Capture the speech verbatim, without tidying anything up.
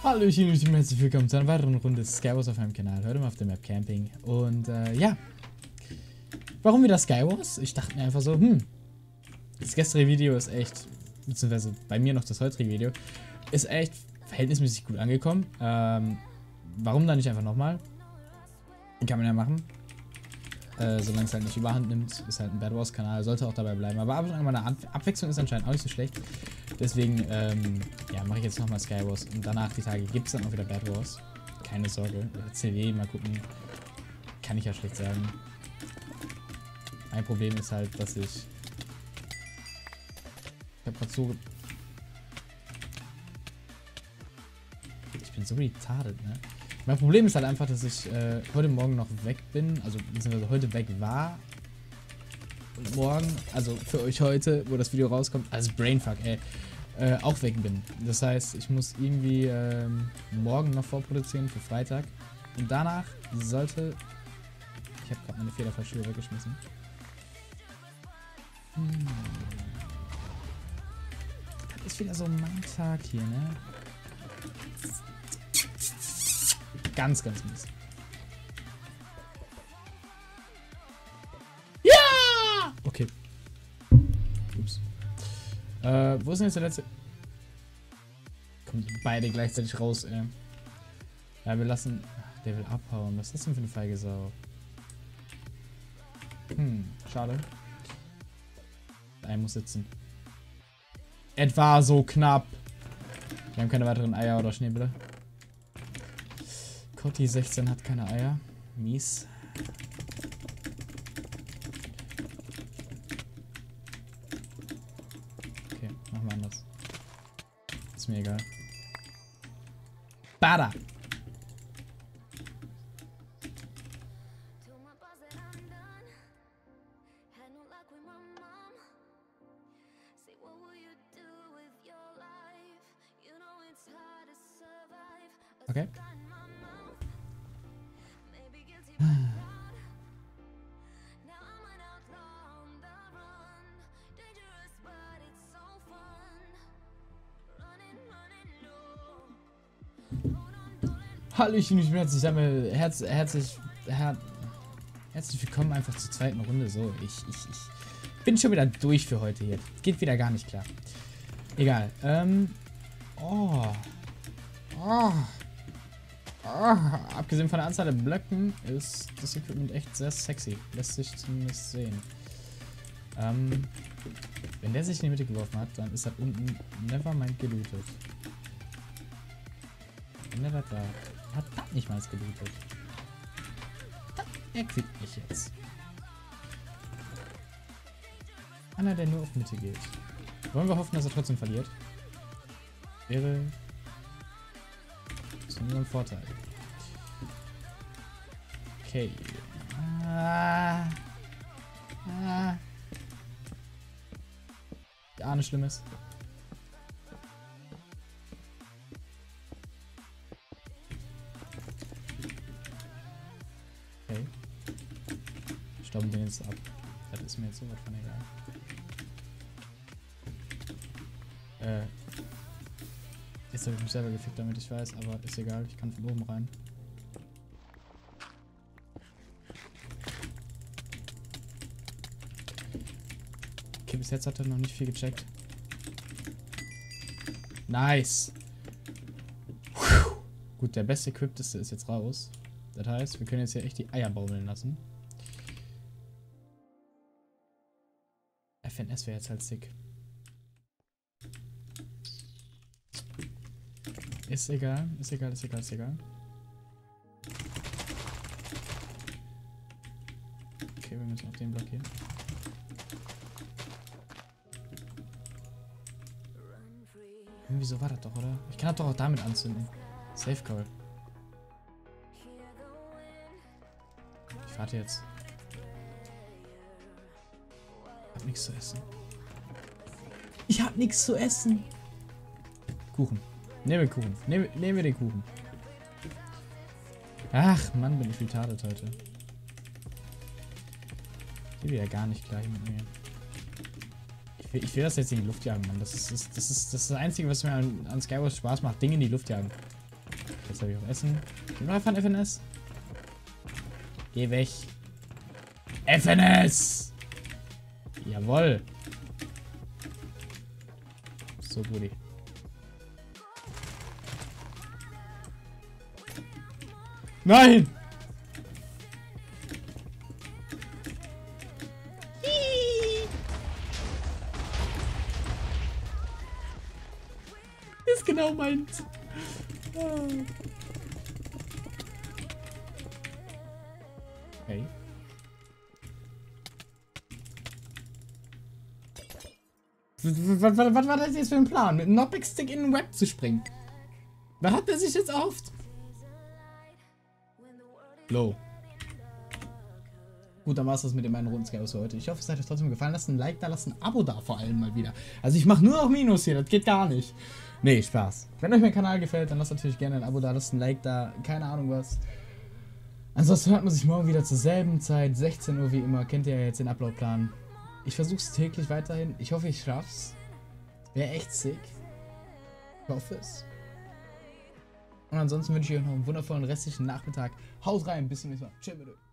Hallöchen und herzlich willkommen zu einer weiteren Runde Skywars auf meinem Kanal. Heute mal auf der Map Camping. Und äh, ja. Warum wieder Skywars? Ich dachte mir einfach so, hm. Das gestrige Video ist echt, beziehungsweise bei mir noch das heutige Video, ist echt verhältnismäßig gut angekommen. Ähm, warum dann nicht einfach nochmal? Kann man ja machen. Äh, solange es halt nicht überhand nimmt, ist halt ein Bad Wars Kanal, sollte auch dabei bleiben. Aber ab und an mal eine Ab Abwechslung ist anscheinend auch nicht so schlecht. Deswegen, ähm, ja, mache ich jetzt nochmal Skywars und danach die Tage gibt es dann auch wieder Bad Wars. Keine Sorge. C W, mal gucken. Kann ich ja schlecht sagen. Mein Problem ist halt, dass ich. Ich hab grad so. Ich bin so retarded, ne? Mein Problem ist halt einfach, dass ich äh, heute Morgen noch weg bin, also beziehungsweise heute weg war. Und morgen, also für euch heute, wo das Video rauskommt, also Brainfuck, ey, äh, auch weg bin. Das heißt, ich muss irgendwie ähm, morgen noch vorproduzieren für Freitag. Und danach sollte. Ich habe gerade meine Federfallschuhe weggeschmissen. Hm. Das ist wieder so mein Tag hier, ne? Ganz, ganz mies. Ja! Okay. Ups. Äh, wo ist denn jetzt der letzte? Kommen beide gleichzeitig raus, ey. Ja, wir lassen. Ach, der will abhauen. Was ist das denn für eine feige Sau? Hm, schade. Der Ei muss sitzen. Etwa so knapp. Wir haben keine weiteren Eier oder Schneebälle. Cotti sechzehn hat keine Eier. Mies. Okay, machen wir anders. Ist mir egal. Bada! Okay. Hallöchen, ich bin herzlich, herz, herzlich, her, herzlich willkommen einfach zur zweiten Runde. So, ich, ich, ich bin schon wieder durch für heute hier. Geht wieder gar nicht klar. Egal. Ähm. Oh. Oh. Oh. Abgesehen von der Anzahl der Blöcken ist das Equipment echt sehr sexy. Lässt sich zumindest sehen. Ähm. Wenn der sich in die Mitte geworfen hat, dann ist er unten nevermind gelootet. Wenn der das war. Hat das nicht mal gelootet. Das erquickt mich jetzt. Einer, der nur auf Mitte geht. Wollen wir hoffen, dass er trotzdem verliert? Wäre zu unserem Vorteil. Okay. Ah. Ah. Der ahne Schlimmes. Okay. Stauben den jetzt ab. Das ist mir jetzt sowas von egal. Äh. Jetzt habe ich mich selber gefickt, damit ich weiß, aber ist egal, ich kann von oben rein. Okay, bis jetzt hat er noch nicht viel gecheckt. Nice! Puh. Gut, der beste Equipteste ist jetzt raus. Das heißt, wir können jetzt hier echt die Eier baumeln lassen. F N S wäre jetzt halt sick. Ist egal, ist egal, ist egal, ist egal. Okay, wir müssen auf den blockieren. Irgendwie so war das doch, oder? Ich kann das doch auch damit anzünden. Safe Call. Ich warte jetzt. Ich hab nichts zu essen. Ich hab nichts zu essen. Kuchen. Nehmen wir Kuchen. Nehmen, nehmen wir den Kuchen. Ach, Mann, bin ich retarded heute. Ich will ja gar nicht gleich mit mir. Ich will, ich will das jetzt in die Luft jagen, Mann. Das ist das, ist, das, ist das Einzige, was mir an, an Skywars Spaß macht. Dinge in die Luft jagen. Jetzt habe ich auch Essen. Geh mal einfach ein F N S. Geh weg. F N S! Jawoll. So, Brudi. Nein! Ist genau meins. Okay. Was, was, was war das jetzt für ein Plan? Mit einem Knockback-Stick in den Web zu springen? Was hat er sich jetzt erhofft? Low. Gut, dann war es das mit den meinen runden Scares für heute. Ich hoffe, es hat euch trotzdem gefallen. Lasst ein Like da, lasst ein Abo da vor allem mal wieder. Also ich mache nur noch Minus hier, das geht gar nicht. Nee, Spaß. Wenn euch mein Kanal gefällt, dann lasst natürlich gerne ein Abo da, lasst ein Like da, keine Ahnung was. Ansonsten hört man sich morgen wieder zur selben Zeit, sechzehn Uhr wie immer. Kennt ihr ja jetzt den Uploadplan. Ich versuche es täglich weiterhin. Ich hoffe, ich schaff's. Wäre echt sick. Ich hoffe es. Und ansonsten wünsche ich euch noch einen wundervollen restlichen Nachmittag. Haut rein, bis zum nächsten Mal. Tschüss.